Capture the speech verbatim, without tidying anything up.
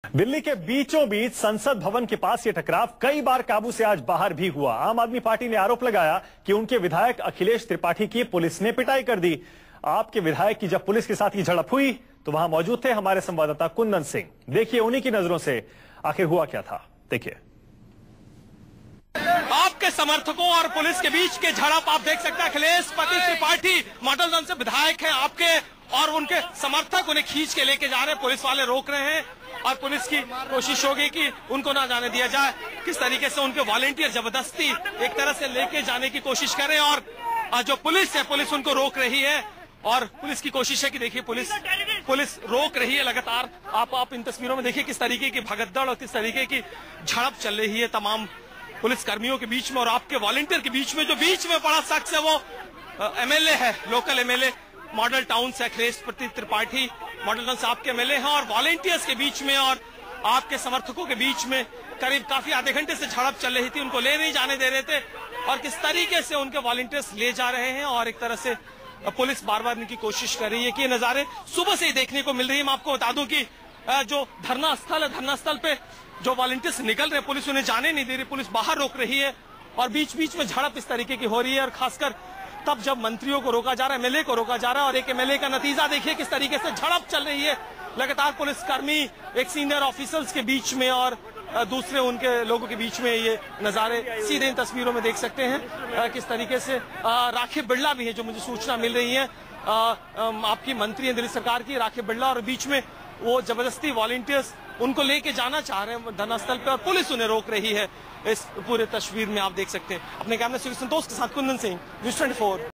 दिल्ली के बीचों बीच संसद भवन के पास ये टकराव कई बार काबू से आज बाहर भी हुआ। आम आदमी पार्टी ने आरोप लगाया कि उनके विधायक अखिलेश त्रिपाठी की पुलिस ने पिटाई कर दी। आपके विधायक की जब पुलिस के साथ ये झड़प हुई तो वहां मौजूद थे हमारे संवाददाता कुंदन सिंह। देखिए उन्हीं की नजरों से आखिर हुआ क्या था, देखिए। आपके समर्थकों और पुलिस के बीच के झड़प आप देख सकते हैं। अखिलेश पति त्रिपाठी मॉडल से विधायक हैं आपके, और उनके समर्थक उन्हें खींच के लेके जा रहे हैं। पुलिस वाले रोक रहे हैं और पुलिस की कोशिश होगी कि उनको ना जाने दिया जाए। किस तरीके से उनके वॉलेंटियर जबरदस्ती एक तरह से लेके जाने की कोशिश कर रहे हैं, और जो पुलिस है पुलिस उनको रोक रही है। और पुलिस की कोशिश है कि देखिए पुलिस पुलिस रोक रही है लगातार। आप आप इन तस्वीरों में देखिए किस तरीके की भगदड़ और किस तरीके की झड़प चल रही है तमाम पुलिस कर्मियों के बीच में और आपके वॉलेंटियर के बीच में। जो बीच में बड़ा शख्स है वो एमएलए है, लोकल एमएलए मॉडल टाउन से अखिलेश पति त्रिपाठी मॉडल टाउन से आपके एमएलए हैं, और वॉलेंटियर्स के बीच में और आपके समर्थकों के बीच में करीब काफी आधे घंटे से झड़प चल रही थी। उनको ले नहीं जाने दे रहे थे और किस तरीके से उनके वॉलेंटियर्स ले जा रहे हैं, और एक तरह से पुलिस बार बार इनकी कोशिश कर रही है कि ये नजारे सुबह से ही देखने को मिल रही है। मैं आपको बता दूं कि जो धरना स्थल है, धरना स्थल पे जो वॉलेंटियर्स निकल रहे हैं पुलिस उन्हें जाने नहीं दे रही, पुलिस बाहर रोक रही है और बीच बीच में झड़प इस तरीके की हो रही है। और खासकर तब जब मंत्रियों को रोका जा रहा है, एमएलए को रोका जा रहा है, और एक एमएलए का नतीजा देखिए किस तरीके से झड़प चल रही है लगातार। पुलिसकर्मी एक सीनियर ऑफिसर्स के बीच में और दूसरे उनके लोगों के बीच में ये नजारे सीधे इन तस्वीरों में देख सकते हैं किस तरीके से। राखी बिड़ला भी है जो मुझे सूचना मिल रही है, आपकी मंत्री है दिल्ली सरकार की राखी बिड़ला, और बीच में वो जबरदस्ती वॉलेंटियर्स उनको लेके जाना चाह रहे हैं धरना स्थल पे और पुलिस उन्हें रोक रही है। इस पूरे तस्वीर में आप देख सकते हैं। अपने कैमरे से संतोष के साथ कुंदन सिंह, न्यूज़ चौबीस।